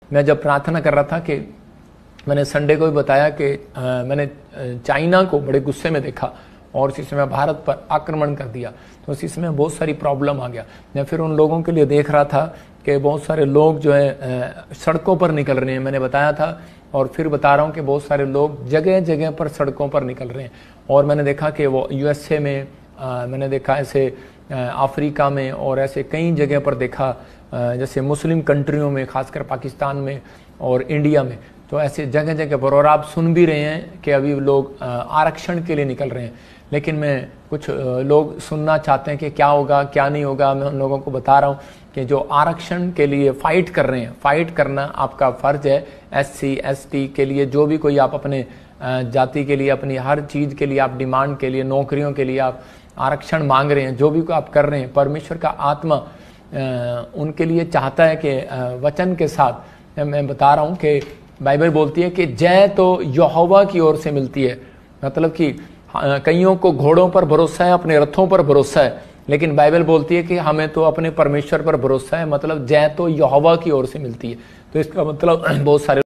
मैं जब प्रार्थना कर रहा था कि मैंने संडे को भी बताया कि मैंने चाइना को बड़े गुस्से में देखा और उसी समय भारत पर आक्रमण कर दिया, तो उसी समय बहुत सारी प्रॉब्लम आ गया। मैं फिर उन लोगों के लिए देख रहा था कि बहुत सारे लोग जो है सड़कों पर निकल रहे हैं। मैंने बताया था और फिर बता रहा हूँ कि बहुत सारे लोग जगह जगह पर सड़कों पर निकल रहे हैं। और मैंने देखा कि वो यूएसए में, मैंने देखा ऐसे अफ्रीका में और ऐसे कई जगह पर देखा, जैसे मुस्लिम कंट्रियों में, खासकर पाकिस्तान में और इंडिया में, तो ऐसे जगह जगह पर। और आप सुन भी रहे हैं कि अभी लोग आरक्षण के लिए निकल रहे हैं। लेकिन मैं कुछ लोग सुनना चाहते हैं कि क्या होगा क्या नहीं होगा। मैं उन लोगों को बता रहा हूँ कि जो आरक्षण के लिए फाइट कर रहे हैं, फाइट करना आपका फर्ज है। SC ST के लिए, जो भी कोई आप अपने जाति के लिए, अपनी हर चीज़ के लिए आप डिमांड के लिए, नौकरियों के लिए आप आरक्षण मांग रहे हैं, जो भी आप कर रहे हैं, परमेश्वर का आत्मा उनके लिए चाहता है कि वचन के साथ मैं बता रहा हूँ कि बाइबल बोलती है कि जय तो यहोवा की ओर से मिलती है। मतलब कि कईयों को घोड़ों पर भरोसा है, अपने रथों पर भरोसा है, लेकिन बाइबल बोलती है कि हमें तो अपने परमेश्वर पर भरोसा है। मतलब जय तो यहोवा की ओर से मिलती है। तो इसका मतलब बहुत सारे